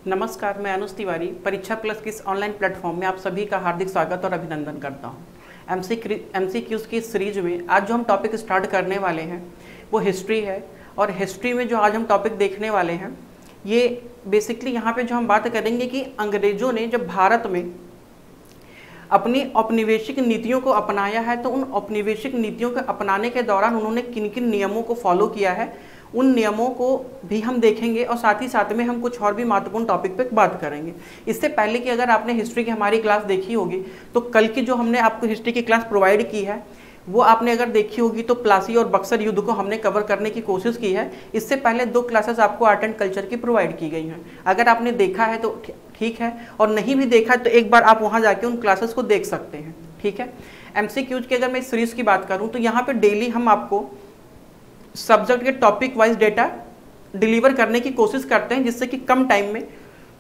नमस्कार, मैं अनुज तिवारी परीक्षा प्लस के इस ऑनलाइन प्लेटफॉर्म में आप सभी का हार्दिक स्वागत और अभिनंदन करता हूं। एमसीक्यूज़ की सीरीज में आज जो हम टॉपिक स्टार्ट करने वाले हैं वो हिस्ट्री है। और हिस्ट्री में जो आज हम टॉपिक देखने वाले हैं ये बेसिकली यहाँ पे जो हम बात करेंगे कि अंग्रेज़ों ने जब भारत में अपनी औपनिवेशिक नीतियों को अपनाया है तो उन औपनिवेशिक नीतियों को अपनाने के दौरान उन्होंने किन किन नियमों को फॉलो किया है, उन नियमों को भी हम देखेंगे और साथ ही साथ में हम कुछ और भी महत्वपूर्ण टॉपिक पे बात करेंगे। इससे पहले कि अगर आपने हिस्ट्री की हमारी क्लास देखी होगी तो कल की जो हमने आपको हिस्ट्री की क्लास प्रोवाइड की है वो आपने अगर देखी होगी तो प्लासी और बक्सर युद्ध को हमने कवर करने की कोशिश की है। इससे पहले 2 क्लासेस आपको आर्ट एंड कल्चर की प्रोवाइड की गई हैं। अगर आपने देखा है तो ठीक है, और नहीं भी देखा है तो एक बार आप वहाँ जाके उन क्लासेस को देख सकते हैं। ठीक है, एमसीक्यूज की अगर मैं सीरीज की बात करूँ तो यहाँ पे डेली हम आपको सब्जेक्ट के टॉपिक वाइज डेटा डिलीवर करने की कोशिश करते हैं जिससे कि कम टाइम में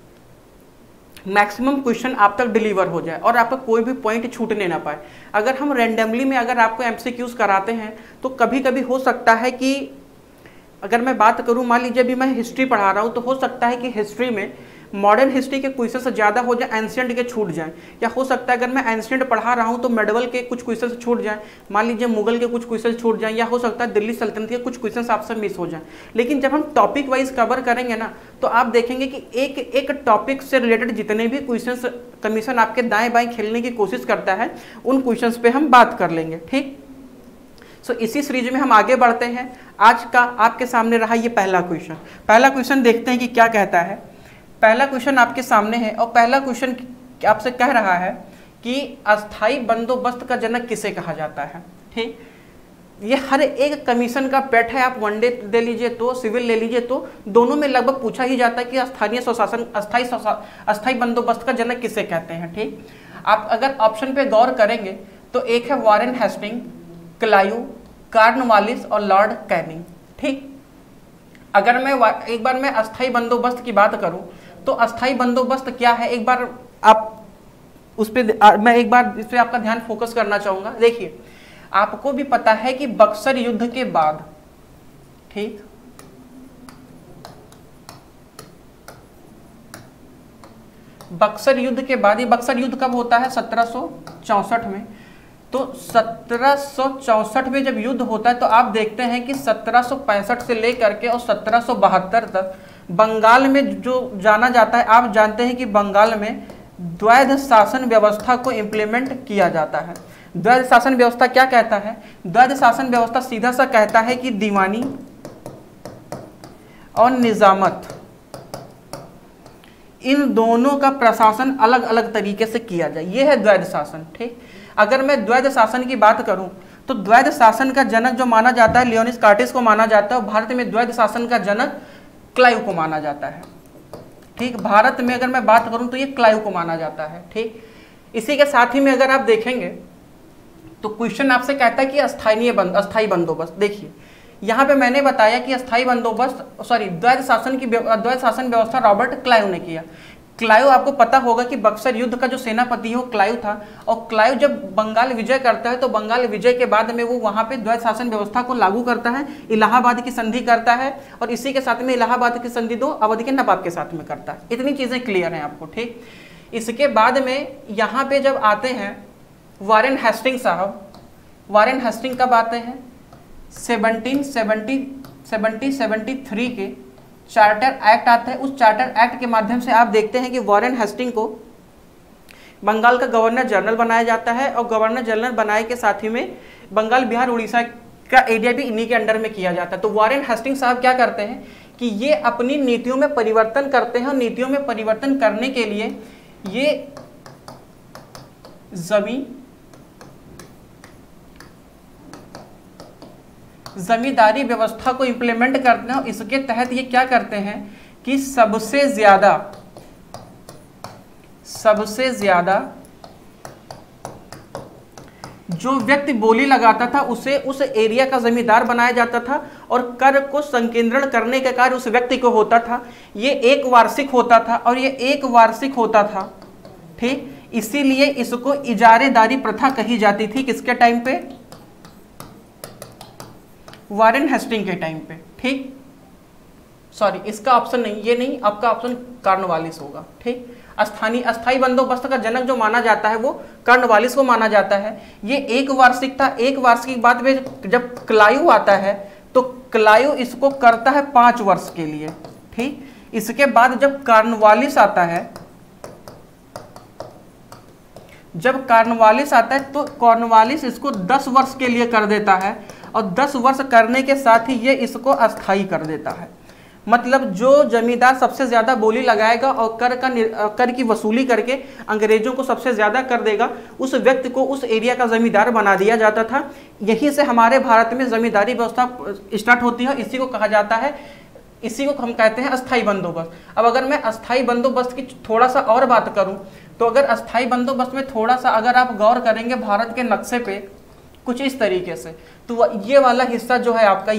मैक्सिमम क्वेश्चन आप तक डिलीवर हो जाए और आपका कोई भी पॉइंट छूटने ना पाए। अगर हम रैंडमली में अगर आपको एमसीक्यूज कराते हैं तो कभी कभी हो सकता है कि अगर मैं बात करूं, मान लीजिए अभी मैं हिस्ट्री पढ़ा रहा हूं तो हो सकता है कि हिस्ट्री में मॉडर्न हिस्ट्री के क्वेश्चन से ज़्यादा हो जाए, एंशिएंट के छूट जाएं। या हो सकता है अगर मैं एंशिएंट पढ़ा रहा हूं तो मेडवल के कुछ क्वेश्चन छूट जाएं, मान लीजिए मुगल के कुछ क्वेश्चन छूट जाएं, या हो सकता है दिल्ली सल्तनत के कुछ क्वेश्चन आपसे मिस हो जाएं। लेकिन जब हम टॉपिक वाइज कवर करेंगे ना तो आप देखेंगे कि एक एक टॉपिक से रिलेटेड जितने भी क्वेश्चन कमीशन आपके दाएँ बाएँ खेलने की कोशिश करता है उन क्वेश्चन पे हम बात कर लेंगे। ठीक, सो इसी सीरीज में हम आगे बढ़ते हैं। आज का आपके सामने रहा ये पहला क्वेश्चन देखते हैं कि क्या कहता है। पहला क्वेश्चन आपके सामने है और पहला क्वेश्चन आपसे कह रहा है कि अस्थाई बंदोबस्त का जनक किसे कहा जाता है। ठीक, ये हर एक कमीशन का पेट है। आप वनडे दे लीजिए तो सिविल ले लीजिए तो दोनों में लगभग पूछा ही जाता है कि स्थानीय स्वशासन अस्थाई बंदोबस्त का जनक किसे कहते हैं। ठीक, आप अगर ऑप्शन पे गौर करेंगे तो एक है वॉरेन हेस्टिंग, क्लाइव, कॉर्नवालिस और लॉर्ड कैनिंग। ठीक, अगर मैं एक बार मैं अस्थाई बंदोबस्त की बात करूं तो अस्थाई बंदोबस्त क्या है, एक बार आप उस पर मैं एक बार इस पर आपका ध्यान फोकस करना चाहूंगा। देखिए, आपको भी पता है कि बक्सर युद्ध के बाद, ठीक, बक्सर युद्ध के बाद, ये बक्सर युद्ध कब होता है? 1764 में। तो 1764 में जब युद्ध होता है तो आप देखते हैं कि 1765 से लेकर के और 1772 तक बंगाल में जो जाना जाता है, आप जानते हैं कि बंगाल में द्वैध शासन व्यवस्था को इम्प्लीमेंट किया जाता है। द्वैध शासन व्यवस्था क्या कहता है? द्वैध शासन व्यवस्था सीधा सा कहता है कि दीवानी और निजामत, इन दोनों का प्रशासन अलग अलग तरीके से किया जाए, यह है द्वैध शासन। ठीक, अगर मैं द्वैध शासन की बात करूं तो द्वैध शासन का जनक जो माना जाता है लियोनिस कार्टिस को माना जाता है, और भारत में द्वैध शासन का जनक क्लाइव को माना जाता है। ठीक, भारत में अगर मैं बात करूं तो ये क्लाइव को माना जाता है। ठीक, इसी के साथ ही में अगर आप देखेंगे तो क्वेश्चन आपसे कहता है कि अस्थाई बंदोबस्त। देखिए, यहाँ पे मैंने बताया कि अस्थाई बंदोबस्त द्वैध शासन व्यवस्था रॉबर्ट क्लाइव ने किया। क्लाइव, आपको पता होगा कि बक्सर युद्ध का जो सेनापति है वो क्लाइव था, और क्लाइव जब बंगाल विजय करता है तो बंगाल विजय के बाद में वो वहाँ पे द्वैध शासन व्यवस्था को लागू करता है, इलाहाबाद की संधि करता है, और इसी के साथ में इलाहाबाद की संधि 2 अवध के नवाब के साथ में करता है। इतनी चीज़ें क्लियर हैं आपको। ठीक, इसके बाद में यहाँ पे जब आते हैं वॉरेन हेस्टिंग साहब, वॉरेन हेस्टिंग कब आते हैं? 1773 के चार्टर एक्ट आता है। उस चार्टर एक्ट के माध्यम से आप देखते हैं कि वॉरेन हेस्टिंग को बंगाल का गवर्नर जनरल बनाया जाता है, और गवर्नर जनरल बनाए के साथ ही में बंगाल, बिहार, उड़ीसा का एरिया भी इन्हीं के अंडर में किया जाता है। तो वॉरेन हेस्टिंग साहब क्या करते हैं कि ये अपनी नीतियों में परिवर्तन करते हैं, और नीतियों में परिवर्तन करने के लिए ये जमींदारी व्यवस्था को इंप्लीमेंट करते हैं। इसके तहत ये क्या करते हैं कि सबसे ज्यादा जो व्यक्ति बोली लगाता था उसे उस एरिया का जमींदार बनाया जाता था, और कर को संकेंद्रण करने का कार्य उस व्यक्ति को होता था। ये एक वार्षिक होता था। ठीक, इसीलिए इसको इजारेदारी प्रथा कही जाती थी। किसके टाइम पे? वॉरेन हेस्टिंग के टाइम पे। ठीक, सॉरी इसका ऑप्शन नहीं, ये नहीं, आपका ऑप्शन कॉर्नवालिस होगा। ठीक, अस्थाई बंदोबस्त का जनक जो माना जाता है वो कॉर्नवालिस को माना जाता है। ये एक वार्षिक था। एक वार्षिक बाद में जब क्लाइव आता है तो क्लाइव इसको करता है 5 वर्ष के लिए। ठीक, इसके बाद जब कॉर्नवालिस आता है, जब कॉर्नवालिस आता है तो कॉर्नवालिस इसको 10 वर्ष के लिए कर देता है और 10 वर्ष करने के साथ ही ये इसको अस्थाई कर देता है। मतलब जो जमींदार सबसे ज़्यादा बोली लगाएगा और कर की वसूली करके अंग्रेजों को सबसे ज़्यादा कर देगा, उस व्यक्ति को उस एरिया का जमींदार बना दिया जाता था। यहीं से हमारे भारत में जमींदारी व्यवस्था स्टार्ट होती है। इसी को कहा जाता है, इसी को हम कहते हैं अस्थाई बंदोबस्त। अब अगर मैं अस्थाई बंदोबस्त की थोड़ा सा और बात करूं तो अगर अस्थाई बंदोबस्त में थोड़ा सा अगर आप गौर करेंगे भारत के नक्शे पे कुछ इस तरीके से, तो ये वाला हिस्सा जो है आपका,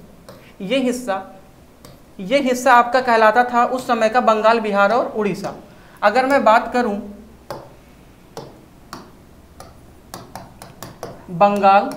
ये हिस्सा आपका कहलाता था उस समय का बंगाल, बिहार और उड़ीसा। अगर मैं बात करूं बंगाल,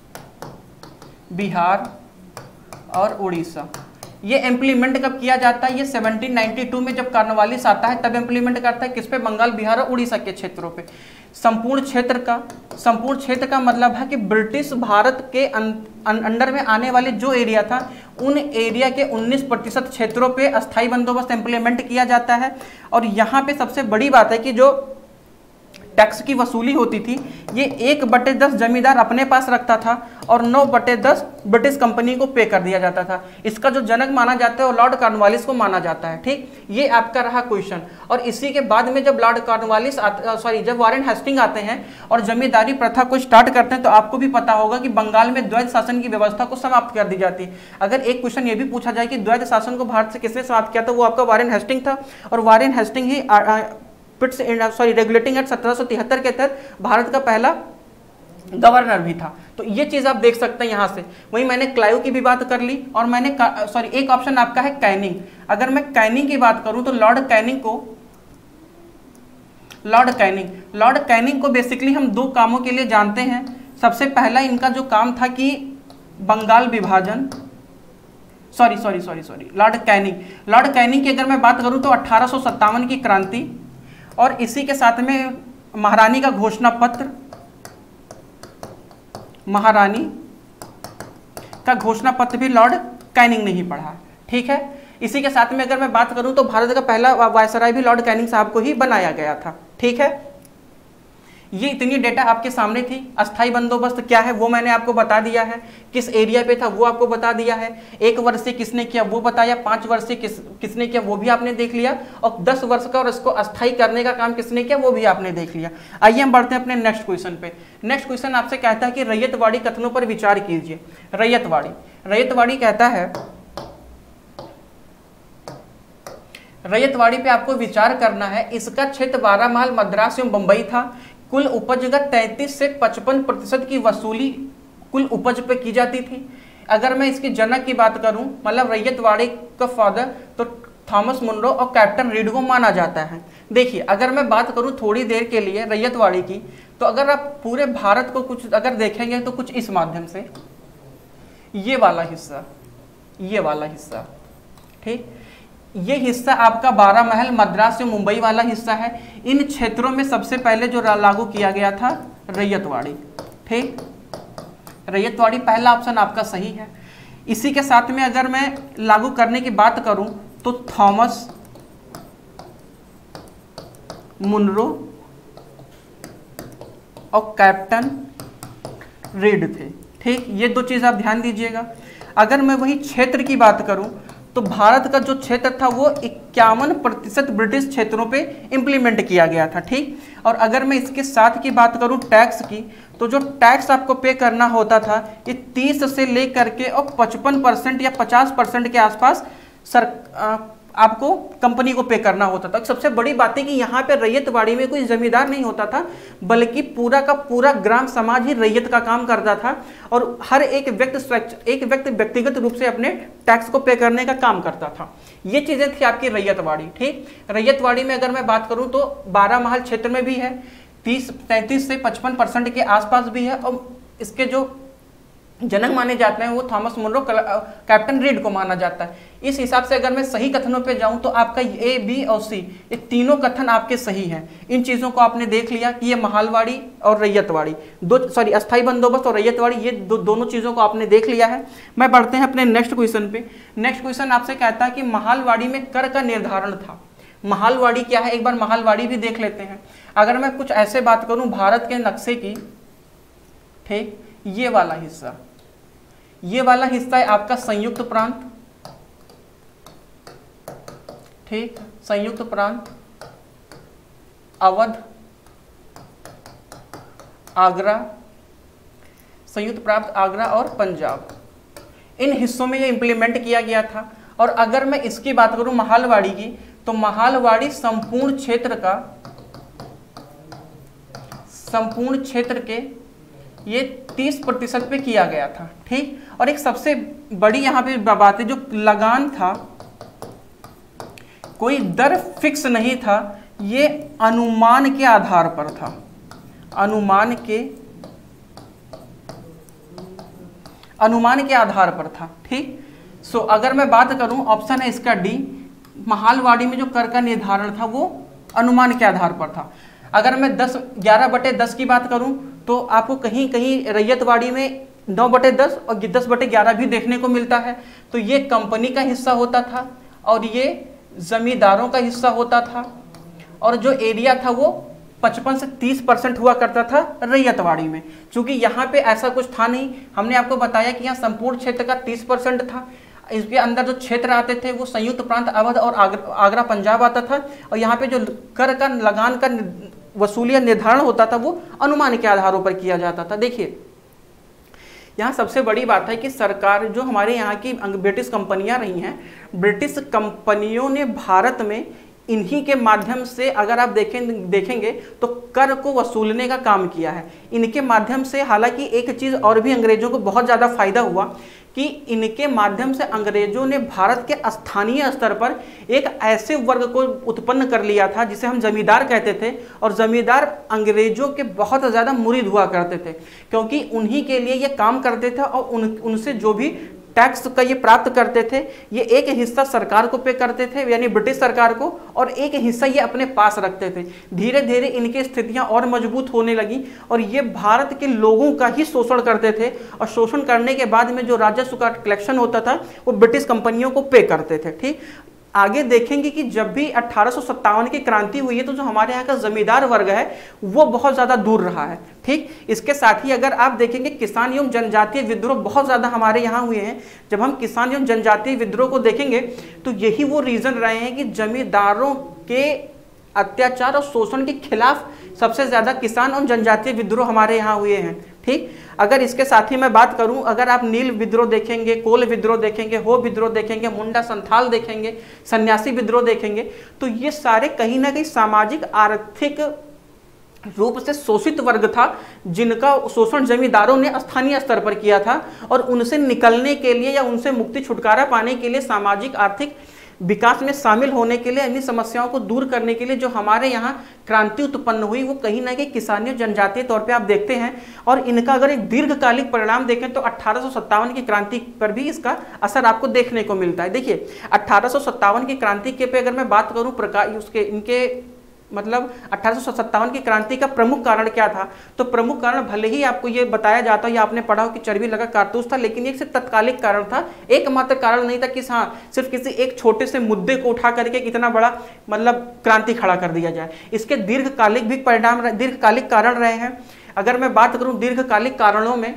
बिहार और उड़ीसा, ये इम्प्लीमेंट कब किया जाता है? ये 1792 में जब कॉर्नवालिस आता है तब इम्प्लीमेंट करता है। किस पे? बंगाल, बिहार और उड़ीसा के क्षेत्रों पे। संपूर्ण क्षेत्र का मतलब है कि ब्रिटिश भारत के अंडर में आने वाले जो एरिया था उन एरिया के 19% क्षेत्रों पे अस्थाई बंदोबस्त इम्प्लीमेंट किया जाता है। और यहाँ पे सबसे बड़ी बात है कि जो टैक्स की वसूली होती थी ये 1/10 जमींदार अपने पास रखता था और 9/10 ब्रिटिश कंपनी को पे कर दिया जाता था। इसका जो जनक माना जाता है वो लॉर्ड कॉर्नवालिस को माना जाता है। ठीक, ये आपका रहा क्वेश्चन। और इसी के बाद में जब लॉर्ड कॉर्नवालिस जब वारेन हेस्टिंग आते हैं और जमींदारी प्रथा को स्टार्ट करते हैं तो आपको भी पता होगा कि बंगाल में द्वैध शासन की व्यवस्था को समाप्त कर दी जाती है। अगर एक क्वेश्चन ये भी पूछा जाए कि द्वैध शासन को भारत से किसने समाप्त किया था, वो आपका वारेन हेस्टिंग था। और वारेन हेस्टिंग ही रेगुलेटिंग एक्ट 1773 के तहत भारत का पहला गवर्नर भी था। तो ये चीज आप देख सकते हैं यहाँ से। वहीं मैंने क्लाइव की भी बात कर ली और मैंने एक ऑप्शन आपका है कैनिंग। अगर मैं कैनिंग की बात करूं तो लॉर्ड कैनिंग को बेसिकली हम 2 कामों के लिए जानते हैं। सबसे पहला इनका जो काम था कि बंगाल विभाजन, लॉर्ड कैनिंग की अगर मैं बात करूं तो 1857 की क्रांति और इसी के साथ में महारानी का घोषणा पत्र, महारानी का घोषणा पत्र भी लॉर्ड कैनिंग ने ही पढ़ा। ठीक है, इसी के साथ में अगर मैं बात करूं तो भारत का पहला वायसराय भी लॉर्ड कैनिंग साहब को ही बनाया गया था। ठीक है, ये इतनी डेटा आपके सामने थी। अस्थाई बंदोबस्त क्या है वो मैंने आपको बता दिया है, किस एरिया पे था वो आपको बता दिया है, 1 वर्ष से किसने किया वो बताया, 5 वर्ष से किसने किया वो भी आपने देख लिया, और 10 वर्ष का और इसको अस्थाई करने का काम किसने किया वो भी आपने देख लिया। आइए हम बढ़ते हैं अपने नेक्स्ट क्वेश्चन पे। नेक्स्ट क्वेश्चन आपसे कहता है कि रैयतवाड़ी कथनों पर विचार कीजिए। रैयतवाड़ी कहता है, रैयतवाड़ी पे आपको विचार करना है। इसका क्षेत्र 12 माइल मद्रास एवं बंबई था। कुल उपजगत 33 से 55% की वसूली कुल उपज पे की जाती थी। अगर मैं इसके जनक की बात करूं, मतलब रैयतवाड़ी का फादर तो थॉमस मुनरो और कैप्टन रीड को माना जाता है। देखिए, अगर मैं बात करूं थोड़ी देर के लिए रैयतवाड़ी की, तो अगर आप पूरे भारत को कुछ अगर देखेंगे तो कुछ इस माध्यम से, ये वाला हिस्सा, ठीक, ये हिस्सा आपका 12 महल मद्रास से मुंबई वाला हिस्सा है। इन क्षेत्रों में सबसे पहले जो लागू किया गया था रैयतवाड़ी। ठीक, रैयतवाड़ी पहला ऑप्शन आपका सही है। इसी के साथ में अगर मैं लागू करने की बात करूं तो थॉमस मुनरो और कैप्टन रीड थे। ठीक, ये 2 चीज आप ध्यान दीजिएगा। अगर मैं वही क्षेत्र की बात करूं तो भारत का जो क्षेत्र था वो 51% ब्रिटिश क्षेत्रों पे इंप्लीमेंट किया गया था। ठीक, और अगर मैं इसके साथ की बात करूं टैक्स की, तो जो टैक्स आपको पे करना होता था ये 30 से लेकर के और 55% या 50% के आसपास आपको कंपनी को पे करना होता था। सबसे बड़ी बात है कि यहाँ पे रैयतवाड़ी में कोई जमींदार नहीं होता था, बल्कि पूरा का पूरा ग्राम समाज ही रैयत का काम करता था और हर एक व्यक्ति व्यक्तिगत रूप से अपने टैक्स को पे करने का काम करता था। ये चीजें थी आपकी रैयतवाड़ी। ठीक, रैयतवाड़ी में अगर मैं बात करूं तो 12 महल क्षेत्र में भी है, 33 से 55% के आसपास भी है, और इसके जो जनक माने जाते हैं वो थॉमस मुनरो कैप्टन रीड को माना जाता है। इस हिसाब से अगर मैं सही कथनों पे जाऊं तो आपका ए, बी और सी ये तीनों कथन आपके सही हैं। इन चीज़ों को आपने देख लिया कि ये महालवाड़ी और रैयतवाड़ी अस्थाई बंदोबस्त और रैयतवाड़ी ये दोनों चीज़ों को आपने देख लिया है। मैं बढ़ते हैं अपने नेक्स्ट क्वेश्चन पे। नेक्स्ट क्वेश्चन आपसे कहता है कि महालवाड़ी में कर का निर्धारण था। महालवाड़ी क्या है, एक बार महालवाड़ी भी देख लेते हैं। अगर मैं कुछ ऐसे बात करूं भारत के नक्शे की, ठीक, ये वाला हिस्सा है आपका संयुक्त प्रांत, ठीक, संयुक्त प्रांत, अवध, आगरा, संयुक्त प्रांत आगरा और पंजाब, इन हिस्सों में ये इंप्लीमेंट किया गया था। और अगर मैं इसकी बात करूं महालवाड़ी की, तो महालवाड़ी संपूर्ण क्षेत्र के ये 30% पे किया गया था, ठीक। और एक सबसे बड़ी यहाँ पे बात है, जो लगान था कोई दर फिक्स नहीं था, ये अनुमान के आधार पर था, अनुमान के आधार पर था, ठीक। सो अगर मैं बात करूं, ऑप्शन है इसका डी, महालवाड़ी में जो कर का निर्धारण था वो अनुमान के आधार पर था। अगर मैं 11/10 की बात करूं तो आपको कहीं कहीं रैयतवाड़ी में 9/10 और 10/11 भी देखने को मिलता है। तो ये कंपनी का हिस्सा होता था और ये जमींदारों का हिस्सा होता था, और जो एरिया था वो 55 से 30% हुआ करता था रैयतवाड़ी में। क्योंकि यहाँ पे ऐसा कुछ था नहीं, हमने आपको बताया कि यहाँ संपूर्ण क्षेत्र का 30% था। इसके अंदर जो क्षेत्र आते थे वो संयुक्त प्रांत अवध और आगरा पंजाब आता था, और यहाँ पे जो कर का लगान का वसूली या निर्धारण होता था वो अनुमान के आधारों पर किया जाता था। देखिए यहाँ सबसे बड़ी बात है कि सरकार, जो हमारे यहाँ की ब्रिटिश कंपनियां रही हैं, ब्रिटिश कंपनियों ने भारत में इन्हीं के माध्यम से, अगर आप देखेंगे तो कर को वसूलने का काम किया है। इनके माध्यम से, हालांकि एक चीज़ और भी अंग्रेजों को बहुत ज़्यादा फायदा हुआ कि इनके माध्यम से अंग्रेजों ने भारत के स्थानीय स्तर पर एक ऐसे वर्ग को उत्पन्न कर लिया था जिसे हम जमींदार कहते थे, और जमींदार अंग्रेजों के बहुत ज़्यादा मुरीद हुआ करते थे, क्योंकि उन्हीं के लिए ये काम करते थे, और उनसे जो भी टैक्स का ये प्राप्त करते थे, ये एक हिस्सा सरकार को पे करते थे, यानी ब्रिटिश सरकार को, और एक हिस्सा ये अपने पास रखते थे। धीरे धीरे इनकी स्थितियां और मजबूत होने लगी, और ये भारत के लोगों का ही शोषण करते थे, और शोषण करने के बाद में जो राजस्व का कलेक्शन होता था वो ब्रिटिश कंपनियों को पे करते थे, ठीक। आगे देखेंगे कि जब भी 1857 की क्रांति हुई है तो जो हमारे यहाँ का जमींदार वर्ग है वो बहुत ज़्यादा दूर रहा है, ठीक। इसके साथ ही अगर आप देखेंगे किसान एवं जनजातीय विद्रोह बहुत ज़्यादा हमारे यहाँ हुए हैं। जब हम किसान एवं जनजातीय विद्रोह को देखेंगे तो यही वो रीज़न रहे हैं कि जमींदारों के अत्याचार और शोषण के खिलाफ सबसे ज़्यादा किसान और जनजातीय विद्रोह हमारे यहाँ हुए हैं, ठीक। अगर इसके साथ ही मैं बात करूं, अगर आप नील विद्रोह देखेंगे, कोल विद्रोह देखेंगे, हो विद्रोह देखेंगे, मुंडा संथाल देखेंगे, सन्यासी विद्रोह देखेंगे, तो ये सारे कहीं ना कहीं सामाजिक आर्थिक रूप से शोषित वर्ग था, जिनका शोषण जमींदारों ने स्थानीय स्तर पर किया था, और उनसे निकलने के लिए या उनसे मुक्ति छुटकारा पाने के लिए, सामाजिक आर्थिक विकास में शामिल होने के लिए, अन्य समस्याओं को दूर करने के लिए जो हमारे यहाँ क्रांति उत्पन्न हुई वो कहीं ना कहीं किसानी जनजातीय तौर पे आप देखते हैं। और इनका अगर एक दीर्घकालिक परिणाम देखें तो 1857 की क्रांति पर भी इसका असर आपको देखने को मिलता है। देखिए 1857 की क्रांति के पे अगर मैं बात करूँ इनके मतलब 1857 की क्रांति का प्रमुख कारण क्या था, तो प्रमुख कारण भले ही आपको ये बताया जाता है या आपने पढ़ा हो कि चर्बी लगा कारतूस था, लेकिन ये सिर्फ तत्कालिक कारण था, एकमात्र कारण नहीं था कि हाँ सिर्फ किसी एक छोटे से मुद्दे को उठा करके कितना बड़ा मतलब क्रांति खड़ा कर दिया जाए। इसके दीर्घकालिक भी दीर्घकालिक कारण रहे हैं। अगर मैं बात करूँ दीर्घकालिक कारणों में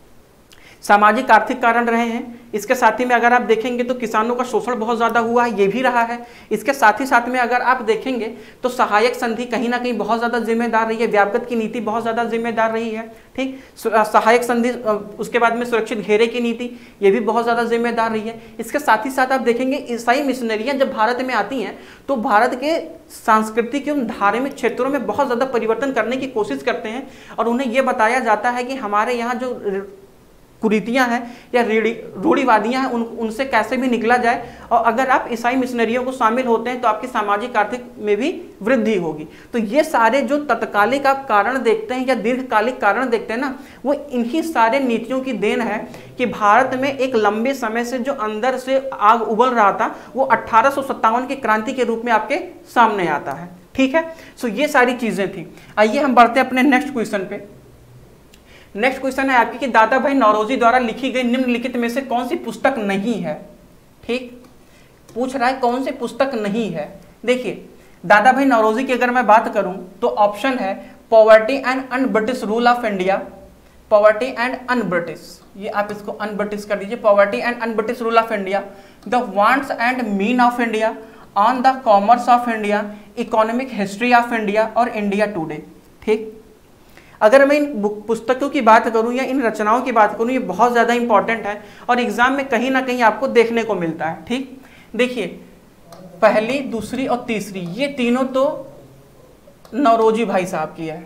सामाजिक आर्थिक कारण रहे हैं। इसके साथ ही में अगर आप देखेंगे तो किसानों का शोषण बहुत ज़्यादा हुआ है, ये भी रहा है। इसके साथ ही साथ में अगर आप देखेंगे तो सहायक संधि कहीं ना कहीं बहुत ज़्यादा जिम्मेदार रही है, व्यापगत की नीति बहुत ज़्यादा जिम्मेदार रही है, ठीक। सहायक संधि, उसके बाद में सुरक्षित घेरे की नीति, ये भी बहुत ज़्यादा जिम्मेदार रही है। इसके साथ ही साथ आप देखेंगे ईसाई मिशनरियाँ जब भारत में आती हैं तो भारत के सांस्कृतिक एवं धार्मिक क्षेत्रों में बहुत ज़्यादा परिवर्तन करने की कोशिश करते हैं, और उन्हें यह बताया जाता है कि हमारे यहाँ जो कुरीतियां हैं या रूढ़िवादियां हैं उनसे कैसे भी निकला जाए, और अगर आप ईसाई मिशनरियों को शामिल होते हैं तो आपकी सामाजिक आर्थिक में भी वृद्धि होगी। तो ये सारे जो तत्कालिक आप कारण देखते हैं या दीर्घकालिक कारण देखते हैं ना, वो इन्हीं सारे नीतियों की देन है कि भारत में एक लंबे समय से जो अंदर से आग उबल रहा था वो 1857 की क्रांति के रूप में आपके सामने आता है। ठीक है, सो ये सारी चीजें थी। आइए हम बढ़ते हैं अपने नेक्स्ट क्वेश्चन पे। नेक्स्ट क्वेश्चन है आपकी कि दादा भाई नौरोजी द्वारा लिखी गई निम्नलिखित में से कौन सी पुस्तक नहीं है। ठीक, पूछ रहा है कौन सी पुस्तक नहीं है। देखिए, दादा भाई नौरोजी की अगर मैं बात करूं तो ऑप्शन है poverty and unBritish rule of India, poverty and unBritish, ये आप इसको अनब्रिटिश कर दीजिए, poverty and unBritish rule of India, the wants and mean of India, on the commerce of India, economic history of India और India today. ठीक, अगर मैं इन पुस्तकों की बात करूं या इन रचनाओं की बात करूं, ये बहुत ज़्यादा इंपॉर्टेंट है और एग्जाम में कहीं ना कहीं आपको देखने को मिलता है। ठीक, देखिए पहली, दूसरी और तीसरी, ये तीनों तो नौरोजी भाई साहब की है,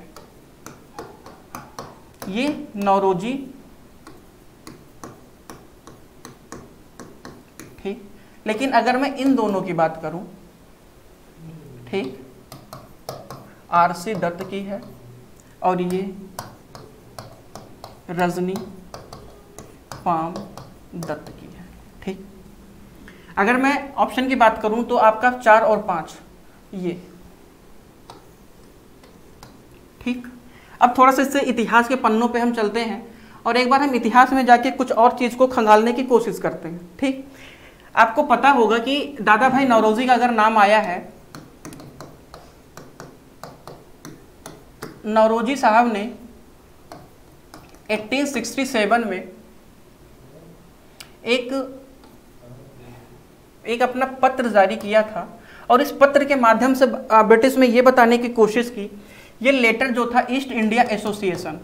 ये नौरोजी, ठीक, लेकिन अगर मैं इन दोनों की बात करूं, ठीक, आरसी दत्त की है और ये रजनी पाम दत्त की है। ठीक, अगर मैं ऑप्शन की बात करूं तो आपका 4 और 5 ये। ठीक, अब थोड़ा सा इससे इतिहास के पन्नों पे हम चलते हैं और एक बार हम इतिहास में जाके कुछ और चीज को खंगालने की कोशिश करते हैं। ठीक, आपको पता होगा कि दादा भाई नौरोजी का अगर नाम आया है, नौरोजी साहब ने 1867 में एक अपना पत्र जारी किया था और इस पत्र के माध्यम से ब्रिटिश में ये बताने की कोशिश की, ये लेटर जो था East India Association,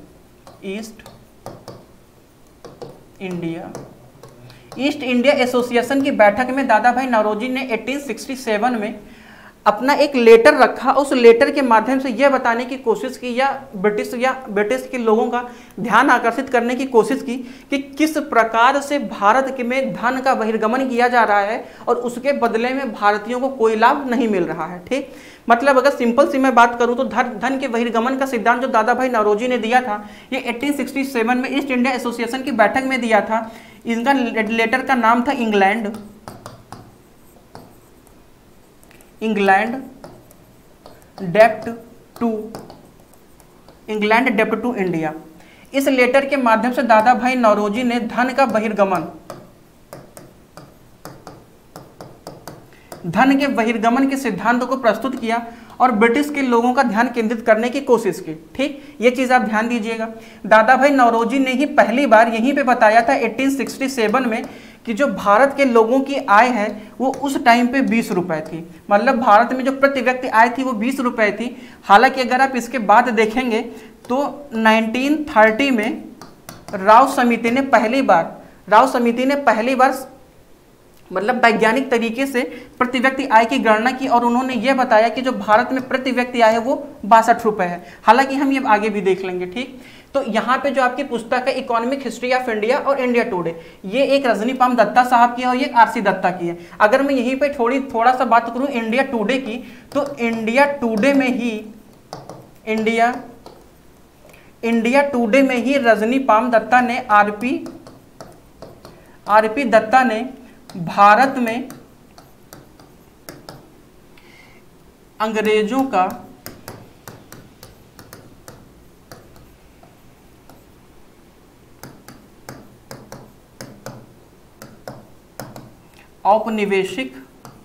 East India Association की बैठक में दादा भाई नौरोजी ने 1867 में अपना एक लेटर रखा। उस लेटर के माध्यम से यह बताने की कोशिश की या ब्रिटिश के लोगों का ध्यान आकर्षित करने की कोशिश की कि किस प्रकार से भारत में धन का बहिर्गमन किया जा रहा है और उसके बदले में भारतीयों को कोई लाभ नहीं मिल रहा है। ठीक, मतलब अगर सिंपल सी मैं बात करूं तो धन के बहिर्गमन का सिद्धांत जो दादा भाई नौरोजी ने दिया था, ये 1867 में ईस्ट इंडिया एसोसिएशन की बैठक में दिया था। इनका लेटर का नाम था इंग्लैंड डेप्ट टू इंडिया। इस लेटर के माध्यम से दादा भाई नौरोजी ने धन के बहिर्गमन के सिद्धांतों को प्रस्तुत किया और ब्रिटिश के लोगों का ध्यान केंद्रित करने की कोशिश की। ठीक, ये चीज आप ध्यान दीजिएगा। दादा भाई नौरोजी ने ही पहली बार यहीं पे बताया था 1867 में कि जो भारत के लोगों की आय है वो उस टाइम पे 20 रुपए थी। मतलब भारत में जो प्रति व्यक्ति आय थी वो 20 रुपए थी। हालांकि अगर आप इसके बाद देखेंगे तो 1930 में राव समिति ने पहली बार मतलब वैज्ञानिक तरीके से प्रति व्यक्ति आय की गणना की और उन्होंने ये बताया कि जो भारत में प्रति व्यक्ति आय है वो 62 रुपए है। हालांकि हम ये आगे भी देख लेंगे। ठीक, तो यहाँ पे जो आपकी पुस्तक है इकोनॉमिक हिस्ट्री ऑफ इंडिया और इंडिया टुडे, ये एक रजनी पाम दत्ता साहब की है और ये आरसी दत्ता की है। अगर मैं यहीं पे थोड़ा सा बात करूँ इंडिया टुडे की, तो इंडिया टुडे में ही रजनी पाम दत्ता ने आरपी दत्ता ने भारत में अंग्रेजों का औपनिवेशिक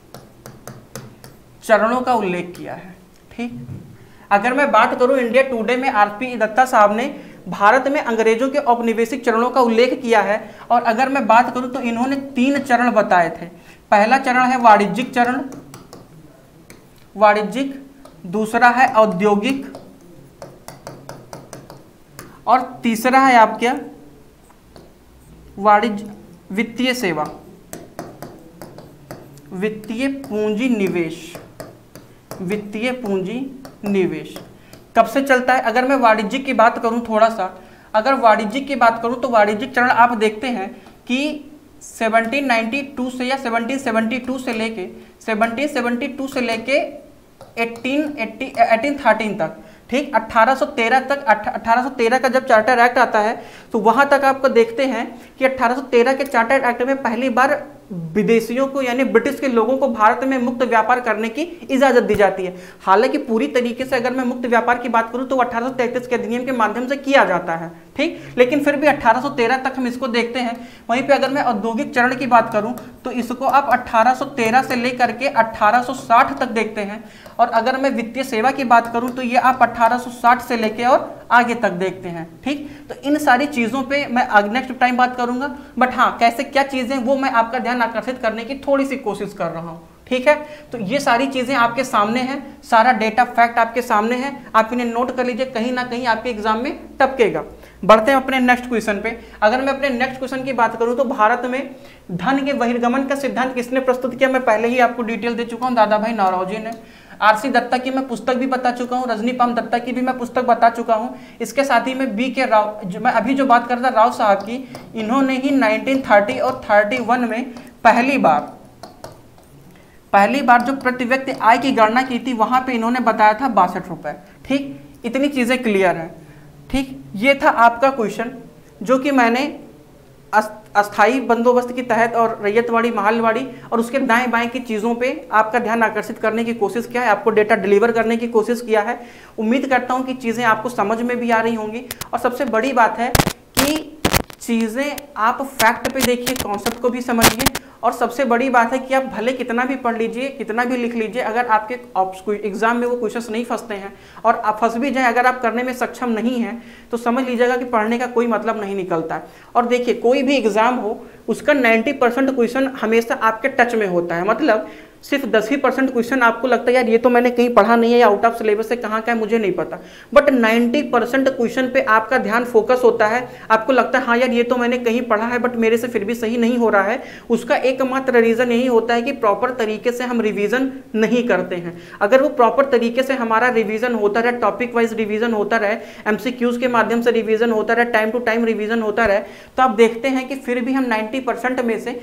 चरणों का उल्लेख किया है। ठीक, अगर मैं बात करूं इंडिया टुडे में आरपी दत्ता साहब ने भारत में अंग्रेजों के औपनिवेशिक चरणों का उल्लेख किया है और अगर मैं बात करूं तो इन्होंने 3 चरण बताए थे। पहला चरण है वाणिज्यिक, दूसरा है औद्योगिक और तीसरा है आप क्या वित्तीय सेवा, वित्तीय पूंजी निवेश। कब से चलता है? अगर मैं वाणिज्यिक की बात करूं थोड़ा सा, अगर वाणिज्यिक की बात करूं तो वाणिज्यिक चरण आप देखते हैं कि 1792 से या 1772 से लेके 1772 से लेके 1813 तक, ठीक, 1813 तक, 1813 का जब चार्टर एक्ट आता है तो वहां तक आपको देखते हैं कि 1813 के चार्टर एक्ट में पहली बार विदेशियों को यानी ब्रिटिश के लोगों को भारत में मुक्त व्यापार करने की इजाजत दी जाती है। हालांकि पूरी तरीके से अगर मैं मुक्त व्यापार की बात करूं तो 1833 के अधिनियम के माध्यम से किया जाता है, ठीक, लेकिन फिर भी 1813 तक हम इसको देखते हैं। वहीं पे अगर मैं औद्योगिक चरण की बात करूं तो इसको आप 1813 से लेकर के 1860 तक देखते हैं, और अगर मैं वित्तीय सेवा की बात करूं तो ये आप 1860 से लेके और आगे तक देखते हैं, ठीक। तो इन सारी चीजों पे मैं नेक्स्ट टाइम बात करूंगा, बट हाँ कैसे क्या चीजें वो मैं आपका ध्यान आकर्षित करने की थोड़ी सी कोशिश कर रहा हूं, ठीक है। तो ये सारी चीजें आपके सामने हैं, सारा डेटा फैक्ट आपके सामने है, आप इन्हें नोट कर लीजिए, कहीं ना कहीं आपके एग्जाम में टपकेगा। बढ़ते हैं अपने नेक्स्ट क्वेश्चन पे। अगर मैं अपने नेक्स्ट क्वेश्चन की बात करूं तो भारत में धन के बहिर्गमन का सिद्धांत किसने प्रस्तुत किया? मैं पहले ही आपको डिटेल दे चुका हूं, दादा भाई नौरोजी ने। आरसी दत्ता की मैं पुस्तक भी बता चुका हूं, रजनी पाम दत्ता की भी मैं पुस्तक बता चुका हूं। इसके साथ ही में बी के राव, जो मैं अभी जो बात कर रहा था राव साहब की, इन्होंने ही 1930 और 31 में पहली बार जो प्रति व्यक्ति आय की गणना की थी वहां पे इन्होंने बताया था 62 रुपए, ठीक। इतनी चीजें क्लियर है, ठीक। ये था आपका क्वेश्चन जो कि मैंने अस्थाई बंदोबस्त के तहत और रैयतवाड़ी महलवाड़ी और उसके दाएं बाएं की चीज़ों पे आपका ध्यान आकर्षित करने की कोशिश किया है, आपको डेटा डिलीवर करने की कोशिश किया है। उम्मीद करता हूं कि चीज़ें आपको समझ में भी आ रही होंगी, और सबसे बड़ी बात है कि चीज़ें आप फैक्ट पे देखिए, कॉन्सेप्ट को भी समझिए, और सबसे बड़ी बात है कि आप भले कितना भी पढ़ लीजिए, कितना भी लिख लीजिए, अगर आपके एग्जाम में वो क्वेश्चंस नहीं फंसते हैं और आप फंस भी जाएं, अगर आप करने में सक्षम नहीं हैं तो समझ लीजिएगा कि पढ़ने का कोई मतलब नहीं निकलता है। और देखिए कोई भी एग्जाम हो उसका 90% क्वेश्चन हमेशा आपके टच में होता है, मतलब सिर्फ 10% क्वेश्चन आपको लगता है यार ये तो मैंने कहीं पढ़ा नहीं है या आउट ऑफ सिलेबस से कहाँ का है मुझे नहीं पता, बट 90% क्वेश्चन पे आपका ध्यान फोकस होता है, आपको लगता है हाँ यार ये तो मैंने कहीं पढ़ा है बट मेरे से फिर भी सही नहीं हो रहा है। उसका एकमात्र रीजन यही होता है कि प्रॉपर तरीके से हम रिवीजन नहीं करते हैं। अगर वो प्रॉपर तरीके से हमारा रिवीजन होता रहे, टॉपिक वाइज रिवीजन होता रहे, MCQs के माध्यम से रिवीजन होता रहे, टाइम टू टाइम रिवीजन होता रहे, तो आप देखते हैं कि फिर भी हम 90% में से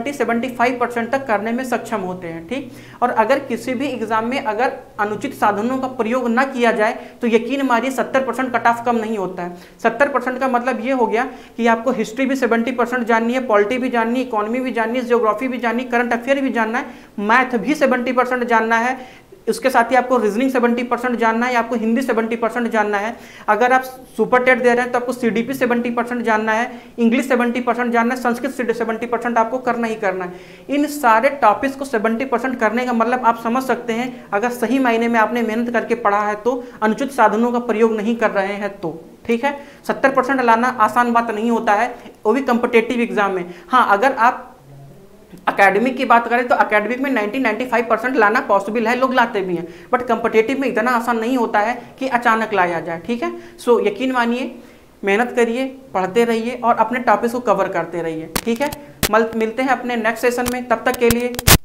70-75% तक करने में सक्षम होते हैं, ठीक। और अगर किसी भी एग्जाम में अगर अनुचित साधनों का प्रयोग ना किया जाए तो यकीन मानिए 70% कट ऑफ कम नहीं होता है। 70% का मतलब ये हो गया कि आपको हिस्ट्री भी 70% जाननी है, पॉलिटी भी जाननी है, इकोनॉमी भी जाननी है, ज्योग्राफी भी जाननी है, करंट अफेयर भी जानना है, मैथ भी 70% जानना है, उसके साथ ही आपको रीजनिंग 70% जानना है, आपको हिंदी 70% जानना है। अगर आप सुपर टेट दे रहे हैं तो आपको CDP 70% जानना है, इंग्लिश 70% जानना है, संस्कृत 70% आपको करना ही करना है। इन सारे टॉपिक्स को 70% करने का मतलब आप समझ सकते हैं, अगर सही मायने में आपने मेहनत करके पढ़ा है तो, अनुचित साधनों का प्रयोग नहीं कर रहे हैं तो, ठीक है। 70% लाना आसान बात नहीं होता है, वो भी कॉम्पिटिटिव एग्जाम में। हाँ, अगर आप अकेडमिक की बात करें तो अकेडमिक में 90-95% लाना पॉसिबल है, लोग लाते भी हैं, बट कॉम्पिटिटिव में इतना आसान नहीं होता है कि अचानक लाया जाए, ठीक है। सो यकीन मानिए, मेहनत करिए, पढ़ते रहिए और अपने टॉपिक्स को कवर करते रहिए, ठीक है। मिलते हैं अपने नेक्स्ट सेशन में, तब तक के लिए